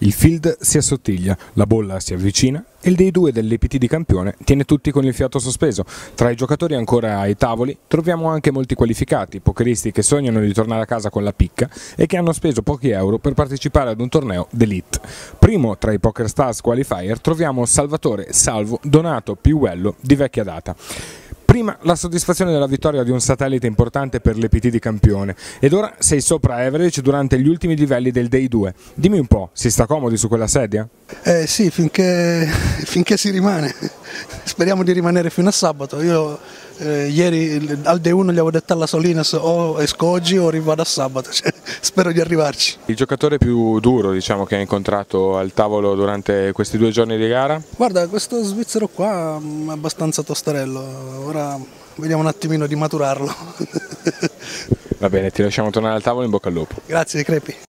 Il field si assottiglia, la bolla si avvicina e il Day 2 dell'EPT di campione tiene tutti con il fiato sospeso. Tra i giocatori ancora ai tavoli troviamo anche molti qualificati, pokeristi che sognano di tornare a casa con la picca e che hanno speso pochi euro per partecipare ad un torneo d'elite. Primo tra i Poker Stars Qualifier troviamo Salvatore Salvo Donato Piuello di vecchia data. Prima la soddisfazione della vittoria di un satellite importante per l'EPT di campione ed ora sei sopra average durante gli ultimi livelli del Day 2. Dimmi un po', si sta comodi su quella sedia? Sì, finché si rimane. Speriamo di rimanere fino a sabato. Io ieri al Day 1 gli avevo detto alla Solinas o esco oggi o rivado a sabato, spero di arrivarci. Il giocatore più duro, diciamo, che hai incontrato al tavolo durante questi 2 giorni di gara? Guarda, questo svizzero qua è abbastanza tostarello, ora vediamo un attimino di maturarlo. Va bene, ti lasciamo tornare al tavolo, in bocca al lupo. Grazie Crepi.